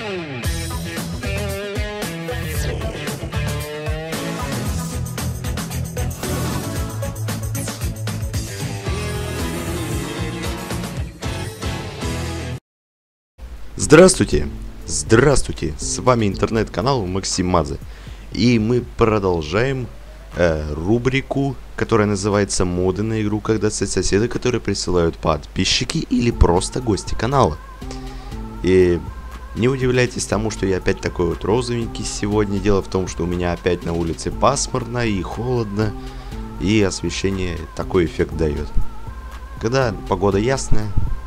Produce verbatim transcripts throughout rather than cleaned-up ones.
Здравствуйте! Здравствуйте! С вами интернет-канал Максимадзе. И мы продолжаем э, рубрику, которая называется «Моды на игру», когда соседи, которые присылают подписчики или просто гости канала. И не удивляйтесь тому, что я опять такой вот розовенький сегодня. Дело в том, что у меня опять на улице пасмурно и холодно, и освещение такой эффект дает. Когда погода ясная,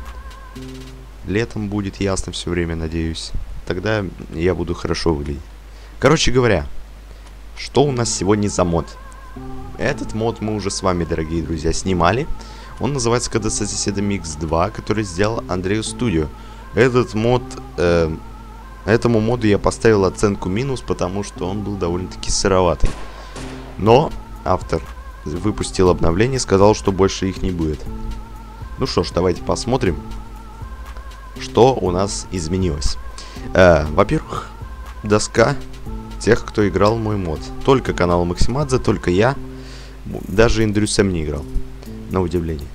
летом будет ясно все время, надеюсь. Тогда я буду хорошо выглядеть. Короче говоря, что у нас сегодня за мод? Этот мод мы уже с вами, дорогие друзья, снимали. Он называется Когда со соседом икс два, который сделал Andreas Studio. Этот мод... Э, этому моду я поставил оценку минус, потому что он был довольно-таки сыроватый. Но автор выпустил обновление, сказал, что больше их не будет. Ну что ж, давайте посмотрим, что у нас изменилось. Э, Во-первых, доска тех, кто играл мой мод. Только канал Максимадзе, только я. Даже Индрюсем не играл, на удивление.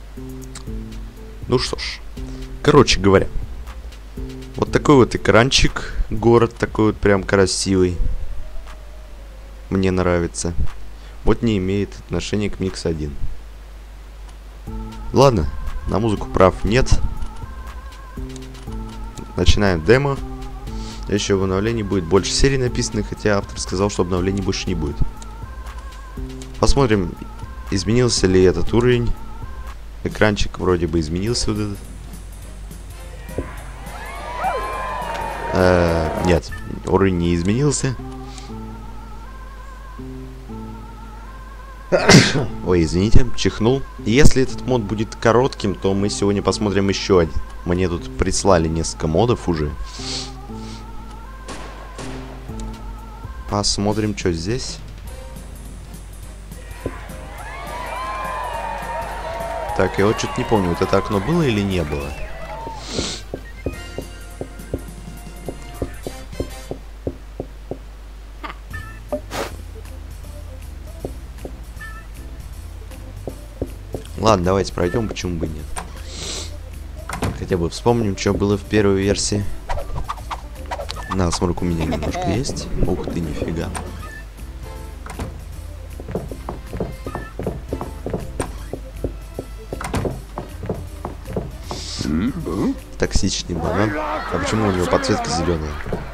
Ну что ж, короче говоря, вот такой вот экранчик. Город такой вот прям красивый. Мне нравится. Вот не имеет отношения к Микс один. Ладно, на музыку прав нет. Начинаем демо. Еще в обновлении будет больше серий написано, хотя автор сказал, что обновлений больше не будет. Посмотрим, изменился ли этот уровень. Экранчик вроде бы изменился вот этот. Э, нет, уровень не изменился. Ой, извините, чихнул. Если этот мод будет коротким, то мы сегодня посмотрим еще один. Мне тут прислали несколько модов уже. Посмотрим, что здесь. Так, я вот что-то не помню, вот это окно было или не было? Ладно, давайте пройдем, почему бы нет. Хотя бы вспомним, что было в первой версии. Насморк у меня немножко есть. Ух ты, нифига. Токсичный банан. А почему у него подсветка зеленая?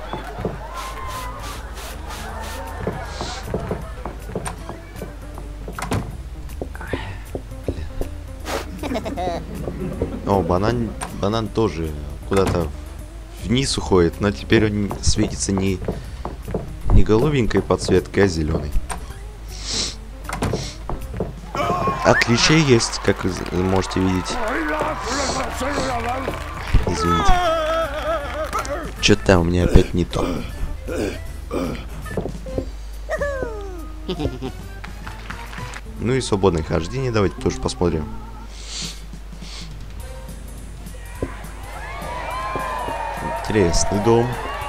О, банан, банан тоже куда-то вниз уходит, но теперь он светится не, не голубенькой подсветкой, а зеленой. Отличия есть, как вы можете видеть. Извините. Что-то у меня опять не то. Ну и свободное хождение, давайте тоже посмотрим. Интересный дом.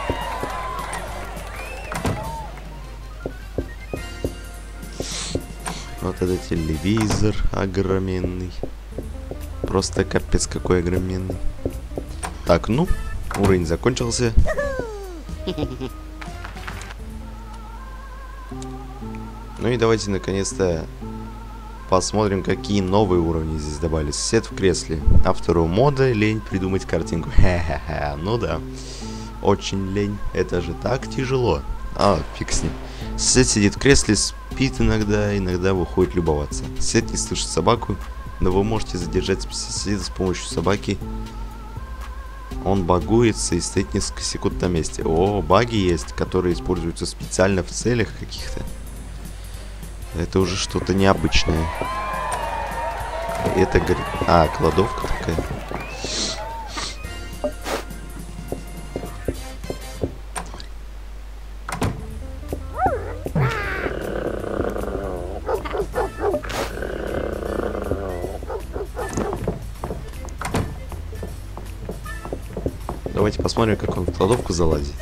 Вот это телевизор огроменный. Просто капец какой огроменный. Так, ну, уровень закончился. Ну и давайте наконец-то посмотрим, какие новые уровни здесь добавились. Сосед в кресле. Автору мода лень придумать картинку. Хе-хе-хе. Ну да. Очень лень. Это же так тяжело. А, фиг с ним. Сосед сидит в кресле, спит иногда, иногда выходит любоваться. Сосед не слышит собаку, но вы можете задержать соседа с помощью собаки. Он багуется и стоит несколько секунд на месте. О, баги есть, которые используются специально в целях каких-то. Это уже что-то необычное. Это, говорит... А, кладовка такая. давайте посмотрим, как он в кладовку залазит.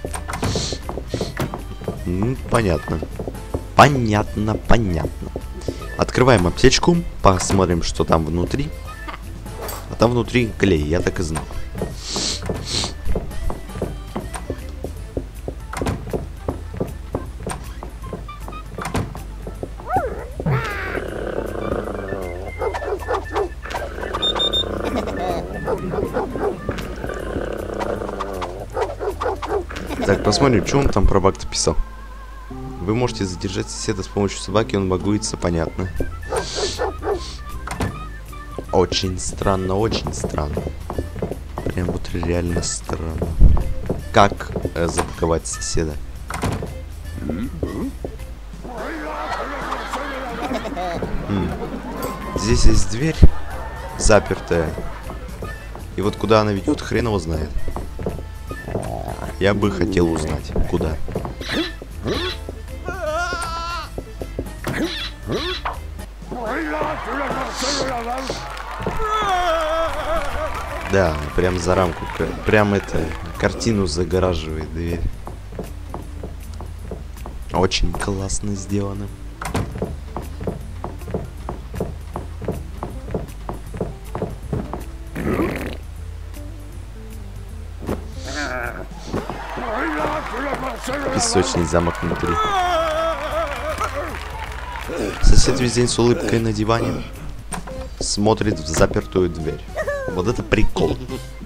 Ну, понятно. Понятно, понятно. Открываем аптечку, посмотрим, что там внутри. А там внутри клей, я так и знал. Так, посмотрим, что он там про баг-то писал. Вы можете задержать соседа с помощью собаки, он багуется, понятно. Очень странно, очень странно. Прям вот реально странно. Как э, запаковать соседа? М. Здесь есть дверь запертая. И вот куда она ведет, хрен его знает. Я бы хотел узнать, куда. Да, прям за рамку, прям это, картину загораживает дверь. Очень классно сделано. Песочный замок внутри. Сосед весь день с улыбкой на диване смотрит в запертую дверь. Вот это прикол.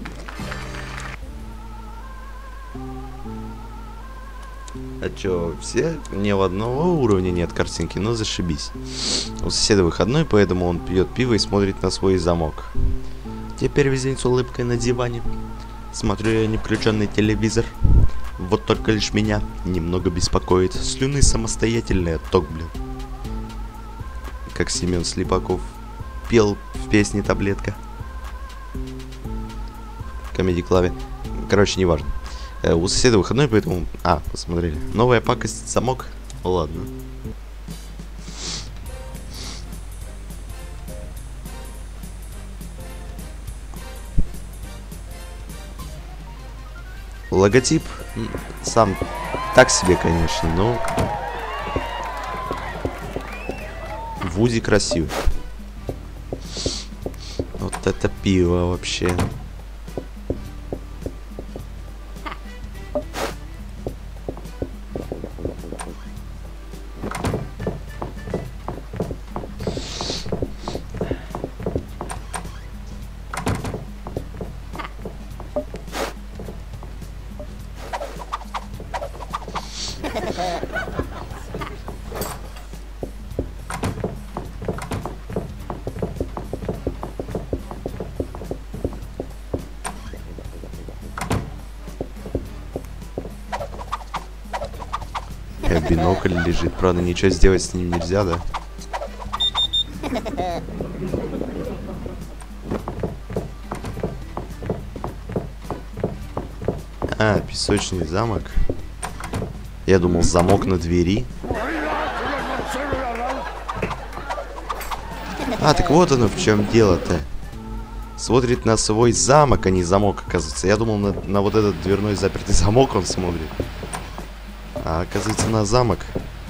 А чё, все ни в одного уровня нет картинки, ну зашибись. У соседа выходной, поэтому он пьет пиво и смотрит на свой замок. Теперь весь день с улыбкой на диване. Смотрю я не включенный телевизор. Вот только лишь меня немного беспокоит слюны самостоятельный отток, блин. Как Семен Слепаков пел в песне «Таблетка». Comedy Club. Короче, неважно. Э, у соседа выходной, поэтому... А, посмотрели. Новая пакость, замок. Ладно. Логотип сам так себе, конечно, но Вуди красивый. Вот это пиво вообще. Бинокль лежит, правда, ничего сделать с ним нельзя, да? А, песочный замок. Я думал, замок на двери. А, так вот оно в чем дело-то. Смотрит на свой замок, а не замок, оказывается. Я думал, на, на вот этот дверной запертый замок он смотрит. А оказывается, на замок.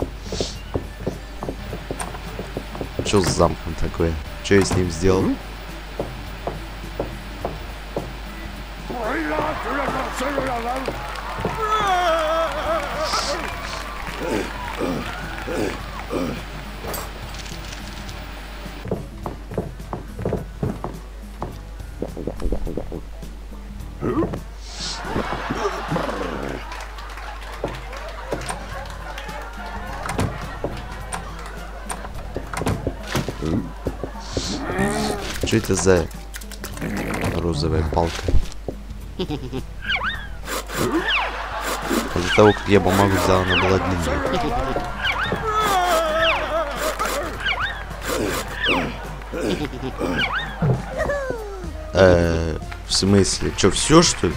Что с замком такое? Что я с ним сделал? Что это за розовая палка? Из-за того, как я бумагу взял, она была длинная. Э, в смысле? Что, все, что ли?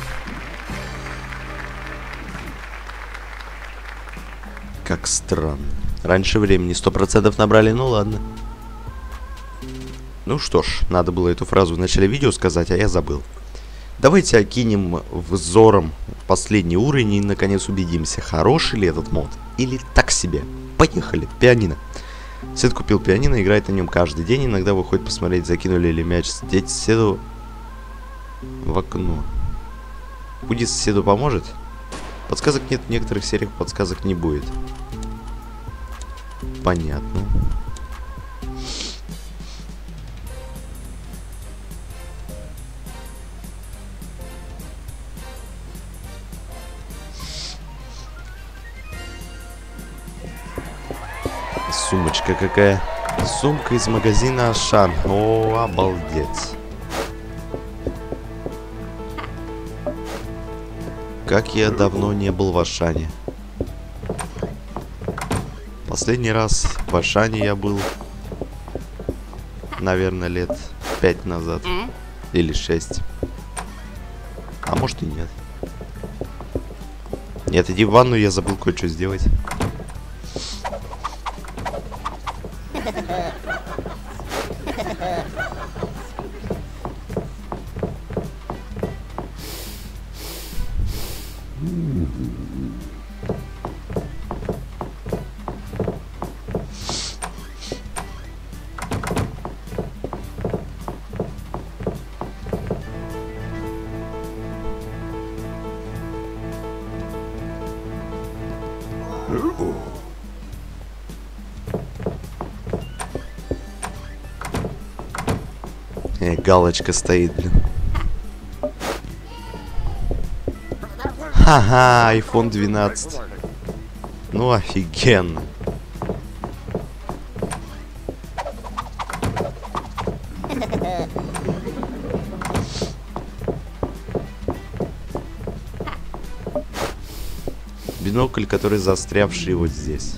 Как странно. Раньше времени сто процентов набрали, ну ладно. Ну что ж, надо было эту фразу в начале видео сказать, а я забыл. Давайте окинем взором последний уровень и наконец убедимся, хороший ли этот мод или так себе. Поехали, пианино. Сет купил пианино, играет на нем каждый день, иногда выходит посмотреть, закинули ли мяч соседу в окно. Будет соседу поможет? Подсказок нет, в некоторых сериях подсказок не будет. Понятно. Сумочка какая. Сумка из магазина Ашан. О, обалдеть. Как я давно не был в Ашане. Последний раз в Ашане я был, наверное, лет пять назад. Или шесть. А может и нет. Нет, иди в ванну, я забыл кое-что сделать. Э, галочка стоит, блин. Ха-ха, айфон двенадцать. Ну, офигенно. Бинокль, который застрявший вот здесь.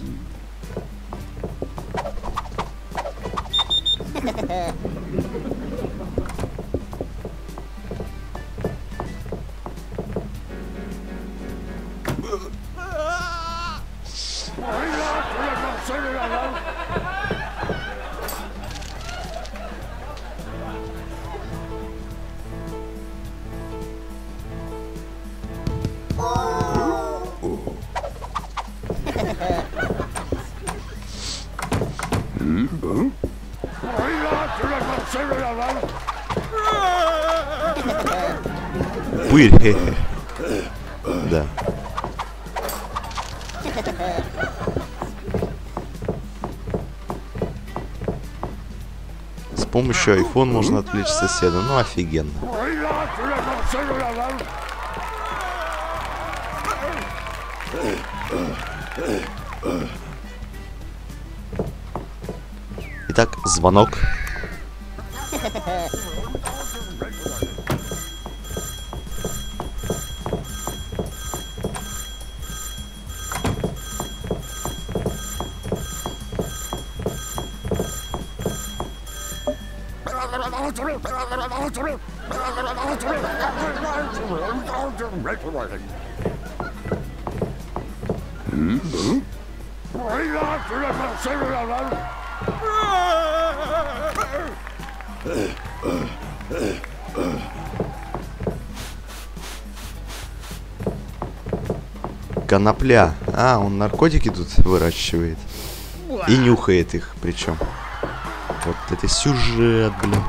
Пыль. Да. С помощью айфон можно отвлечь соседа. Ну, офигенно. Итак, звонок. Конопля. А, он наркотики тут выращивает. И нюхает их, причем. Вот это сюжет, блин.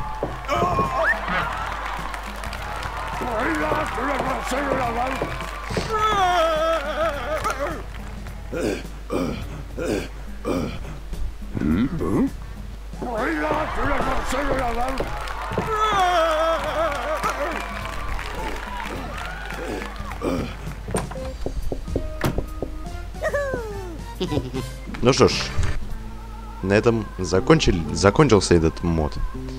Ну что ж, на этом закончили, закончился этот мод.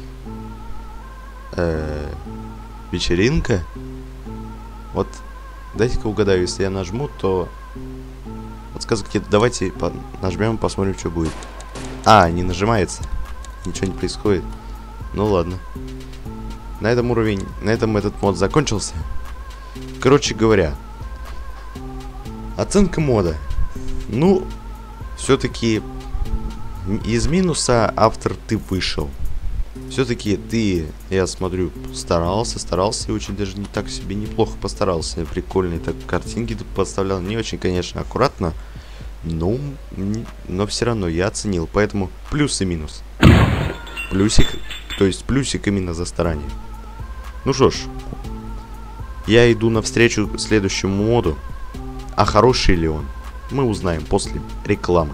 Э-э, вечеринка. Вот, дайте-ка угадаю, если я нажму, то подсказки нет. Давайте по нажмем, посмотрим, что будет. А, не нажимается. Ничего не происходит. Ну ладно. На этом уровень, на этом этот мод закончился. Короче говоря, оценка мода. Ну, все-таки из минуса автор ты вышел. Все-таки ты, я смотрю, старался, старался и очень даже не так себе неплохо постарался. Прикольные так картинки тут подставлял. Не очень, конечно, аккуратно, но, но все равно я оценил. Поэтому плюс и минус. Плюсик, то есть плюсик именно за старание. Ну что ж, я иду навстречу следующему моду. А хороший ли он, мы узнаем после рекламы.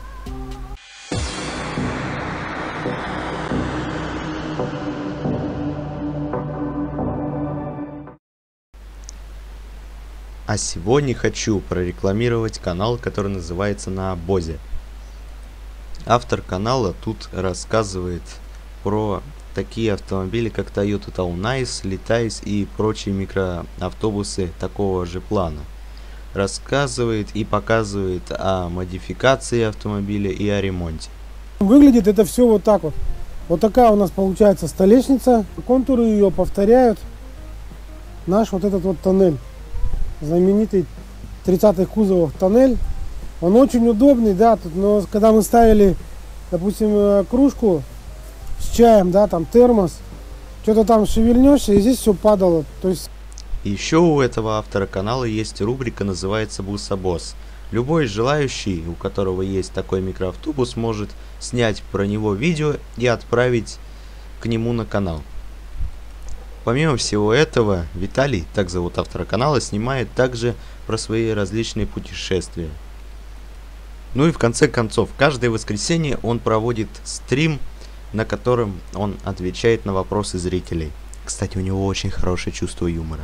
А сегодня хочу прорекламировать канал, который называется «На обозе». Автор канала тут рассказывает про такие автомобили, как Toyota Taunais, Litice и прочие микроавтобусы такого же плана. Рассказывает и показывает о модификации автомобиля и о ремонте. Выглядит это все вот так вот. Вот такая у нас получается столешница. Контуры ее повторяют наш вот этот вот тоннель. Знаменитый тридцатых кузовов тоннель. Он очень удобный, да, тут, но когда мы ставили, допустим, кружку с чаем, да, там термос, что-то там шевельнешься, и здесь все падало. То есть... Еще у этого автора канала есть рубрика, называется «Бусабос». Любой желающий, у которого есть такой микроавтобус, может снять про него видео и отправить к нему на канал. Помимо всего этого, Виталий, так зовут автора канала, снимает также про свои различные путешествия. Ну и в конце концов, каждое воскресенье он проводит стрим, на котором он отвечает на вопросы зрителей. Кстати, у него очень хорошее чувство юмора.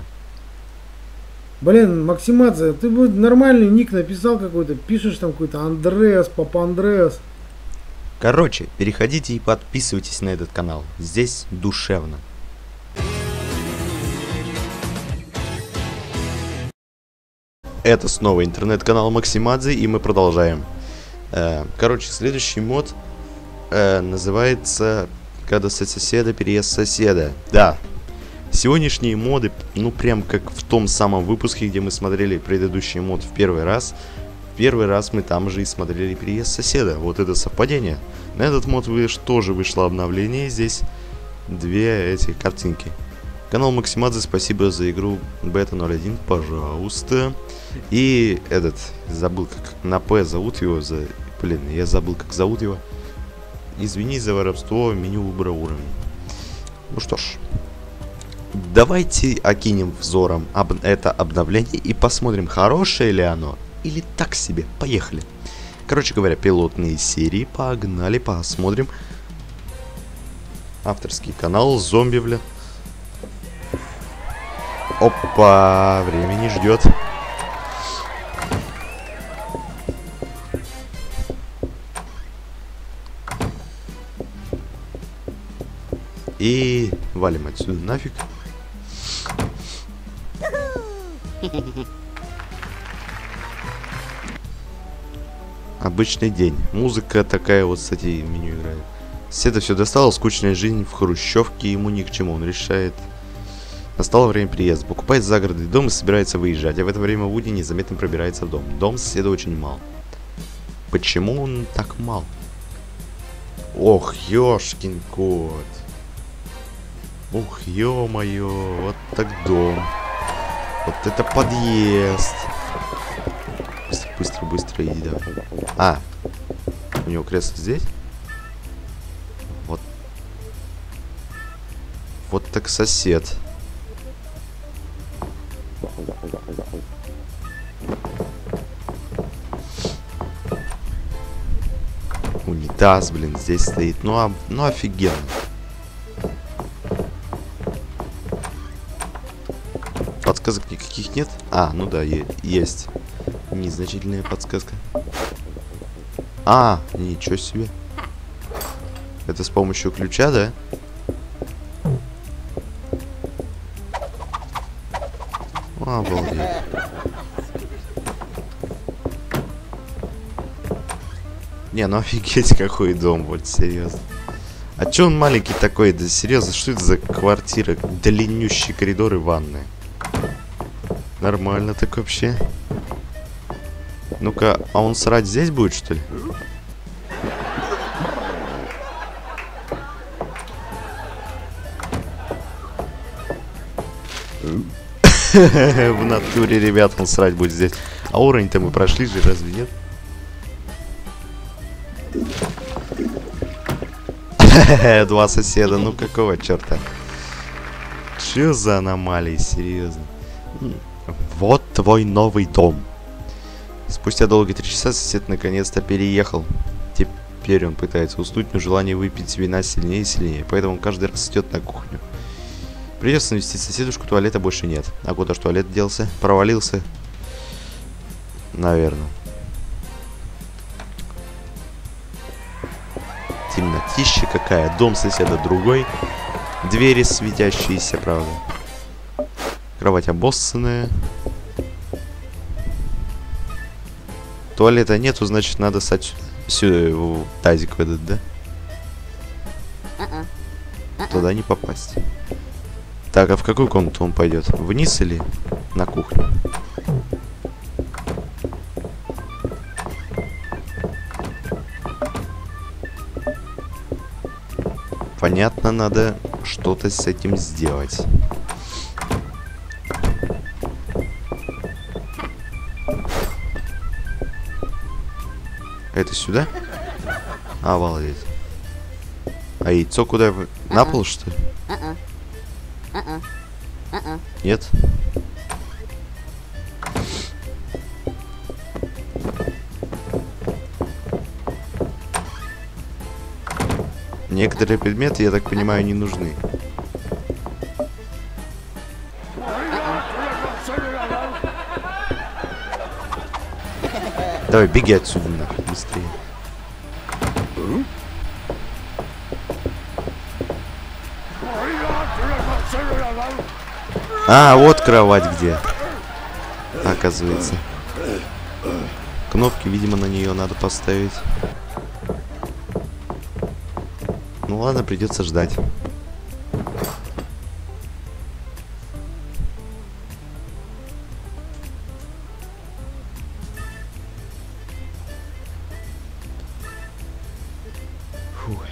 Блин, Максимадзе, ты бы нормальный ник написал какой-то, пишешь там какой-то Андреас, Папа Андреас. Короче, переходите и подписывайтесь на этот канал, здесь душевно. Это снова интернет-канал Максимадзе, и мы продолжаем. Короче, следующий мод э, называется «Когда со соседа переезд соседа». Да, сегодняшние моды, ну прям как в том самом выпуске, где мы смотрели предыдущий мод в первый раз. В первый раз мы там же и смотрели переезд соседа. Вот это совпадение. На этот мод выш, тоже вышло обновление, здесь две эти картинки. Канал Максимадзе, спасибо за игру бета ноль один, пожалуйста. И этот, забыл как на П зовут его, за... блин, я забыл как зовут его. Извини за воровство, меню выбора уровня. Ну что ж, давайте окинем взором об... это обновление и посмотрим, хорошее ли оно или так себе. Поехали. Короче говоря, пилотные серии, погнали, посмотрим. Авторский канал, зомби, бля. Опа, время не ждет. И валим отсюда нафиг. Обычный день. Музыка такая вот, кстати, меню играет. Седа все достало, скучная жизнь в хрущевке ему ни к чему. Он решает... Настало время приезда. Покупает загородный дом и собирается выезжать. А в это время Вуди незаметно пробирается в дом. Дом соседа очень мал. Почему он так мал? Ох, ёшкин кот. Ух, ё-моё, вот так дом. Вот это подъезд. Быстро, быстро, быстро иди, давай. А, у него кресло здесь? Вот. Вот так сосед. Унитаз, блин, здесь стоит. Ну, а, ну офигенно. Подсказок никаких нет? А, ну да, есть. Незначительная подсказка. А, ничего себе. Это с помощью ключа, да? Обалдеть. Не, ну офигеть, какой дом, вот серьезно. А чё он маленький такой? Да серьезно, что это за квартира? Длиннющий коридор и ванная. Нормально так вообще. Ну-ка, а он срать здесь будет, что ли? В натуре, ребят, он срать будет здесь. А уровень-то мы прошли же, разве нет? Два соседа, ну какого черта? Че за аномалии, серьезно? Вот твой новый дом. Спустя долгие три часа сосед наконец-то переехал. Теперь он пытается уснуть, но желание выпить вина сильнее и сильнее. Поэтому он каждый раз идет на кухню. Придется навестить соседушку, туалета больше нет. А куда ж туалет делся? Провалился? Наверное. Темнотища какая. Дом соседа другой. Двери светящиеся, правда. Кровать обоссанная. Туалета нету, значит надо ссать сюда, в тазик в этот, да? Туда не попасть. Так, а в какую комнату он пойдет? Вниз или на кухню? Понятно, надо что-то с этим сделать. Это сюда? Обалдеть. А яйцо куда? На пол, что ли? Нет? Некоторые предметы, я так понимаю, не нужны. Давай, беги отсюда, нахуй, быстрее. А, вот кровать где. Оказывается. Кнопки, видимо, на нее надо поставить. Ну ладно, придется ждать. Фух.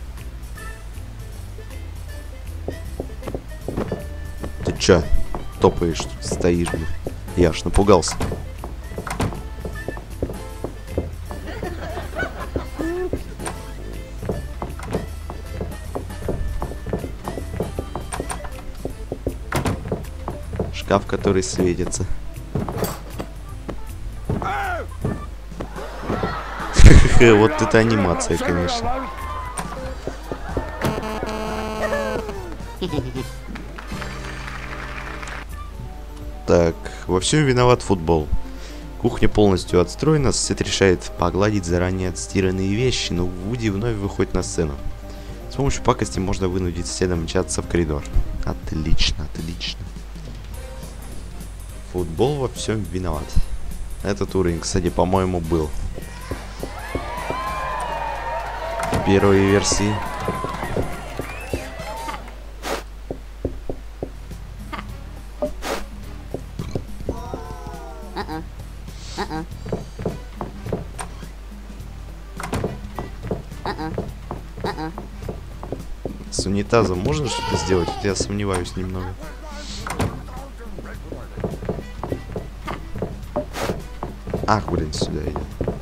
Ты чё, топаешь тут, стоишь, блин? Я аж напугался. Шкаф, который светится. Вот это анимация, конечно. Так, во всем виноват футбол. Кухня полностью отстроена, сосед решает погладить заранее отстиранные вещи, но Вуди вновь выходит на сцену. С помощью пакости можно вынудить соседа мчаться в коридор. Отлично, отлично. Футбол во всем виноват. Этот уровень, кстати, по-моему, был в первой версии. С унитазом можно что-то сделать? Вот я сомневаюсь немного. Ах, блин, сюда идет.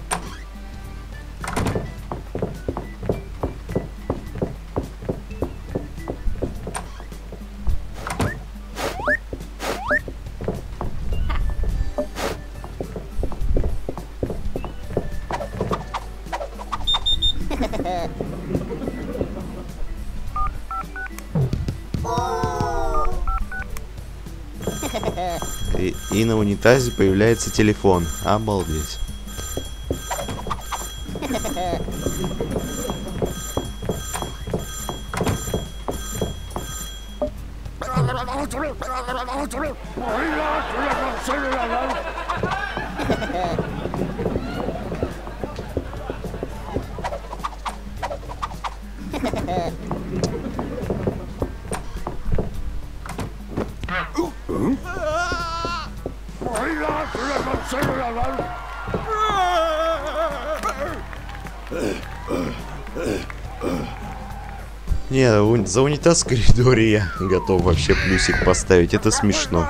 И, и на унитазе появляется телефон. Обалдеть. Не, у- за унитаз в коридоре я готов вообще плюсик поставить. Это смешно.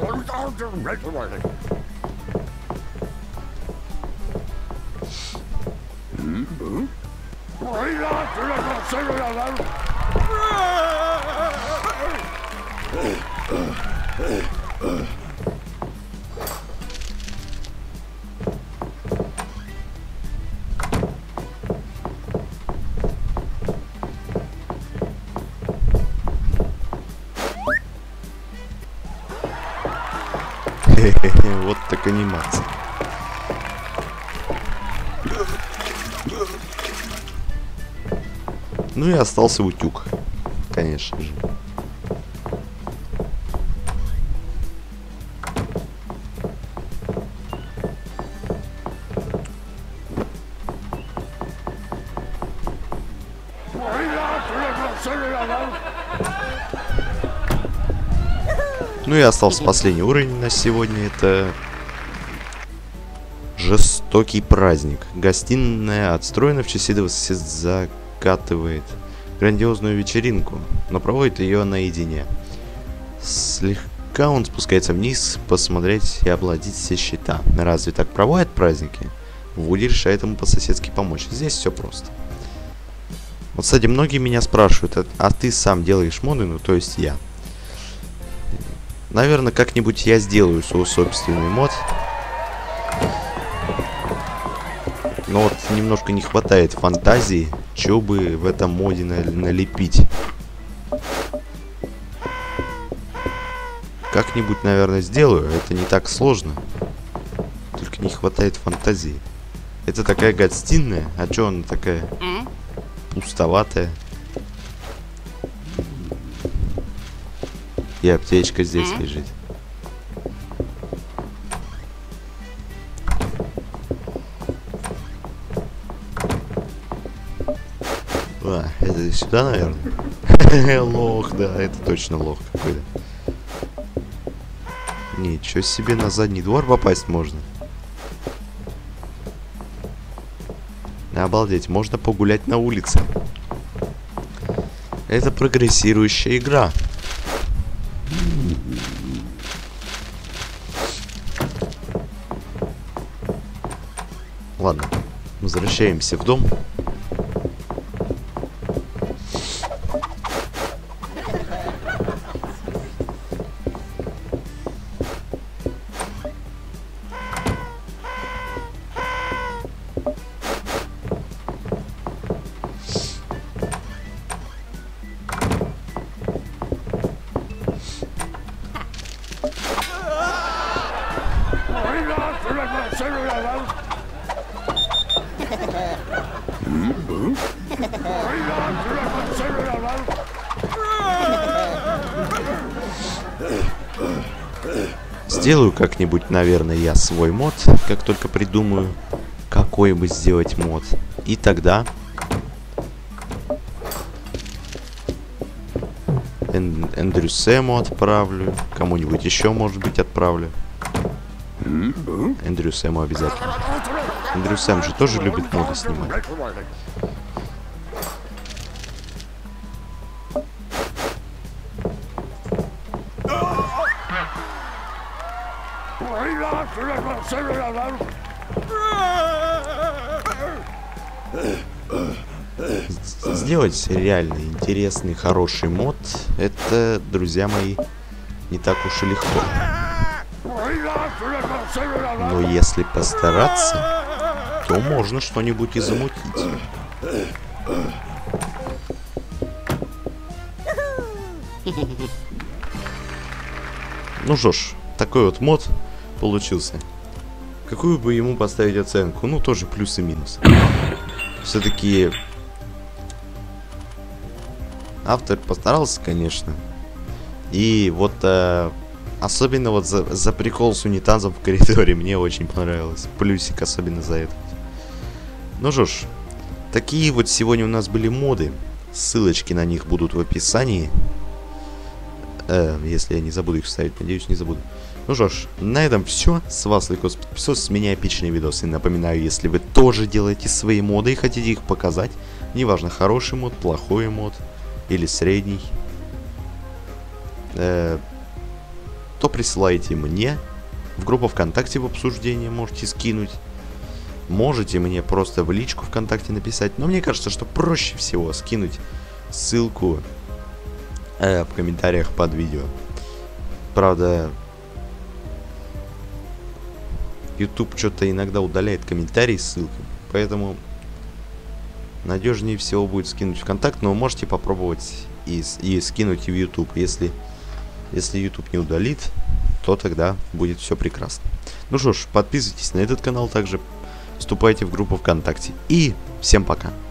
Вот так анимация. Ну и остался утюг, конечно же. Ну и остался последний уровень на сегодня. Это жестокий праздник. Гостиная отстроена в честь этого закатывает грандиозную вечеринку, но проводит ее наедине. Слегка он спускается вниз посмотреть и оплатить все счета. Разве так проводят праздники? Вуди решает ему по-соседски помочь. Здесь все просто. Вот, кстати, многие меня спрашивают, а, а ты сам делаешь моды? Ну, то есть я. Наверное, как-нибудь я сделаю свой собственный мод. Но вот немножко не хватает фантазии, что бы в этом моде налепить. Как-нибудь, наверное, сделаю. Это не так сложно. Только не хватает фантазии. Это такая гостиная. А чё она такая пустоватая? И аптечка здесь лежит. А, это сюда, наверное? Лох, да, это точно лох какой-то. Ничего себе, на задний двор попасть можно. Обалдеть, можно погулять на улице. Это прогрессирующая игра. Ладно, возвращаемся в дом. Сделаю как-нибудь, наверное, я свой мод, как только придумаю, какой бы сделать мод. И тогда Эн Эндрю Сэму отправлю, кому-нибудь еще, может быть, отправлю. Эндрю Сэму обязательно. Эндрю Сэм же тоже любит моды снимать. Сделать реально интересный, хороший мод, это, друзья мои, не так уж и легко. Но если постараться, то можно что-нибудь и замутить. Ну что ж, такой вот мод получился. Какую бы ему поставить оценку? Ну, тоже плюс и минус. Все-таки автор постарался, конечно. И вот э, особенно вот за, за прикол с унитазом в коридоре мне очень понравилось. Плюсик особенно за это. Ну что ж, такие вот сегодня у нас были моды. Ссылочки на них будут в описании. Э, если я не забуду их вставить, надеюсь, не забуду. Ну что ж, на этом все. С вас Лайкос подписос, с меня эпичные видосы. Напоминаю, если вы тоже делаете свои моды и хотите их показать, неважно, хороший мод, плохой мод, или средний, э, то присылайте мне в группу ВКонтакте в обсуждение, можете скинуть. Можете мне просто в личку ВКонтакте написать. Но мне кажется, что проще всего скинуть ссылку э, в комментариях под видео. Правда, YouTube что-то иногда удаляет комментарии с ссылкой. Поэтому надежнее всего будет скинуть ВКонтакт. Но вы можете попробовать и, и скинуть и в YouTube. Если, если YouTube не удалит, то тогда будет все прекрасно. Ну что ж, подписывайтесь на этот канал также. Вступайте в группу ВКонтакте. И всем пока.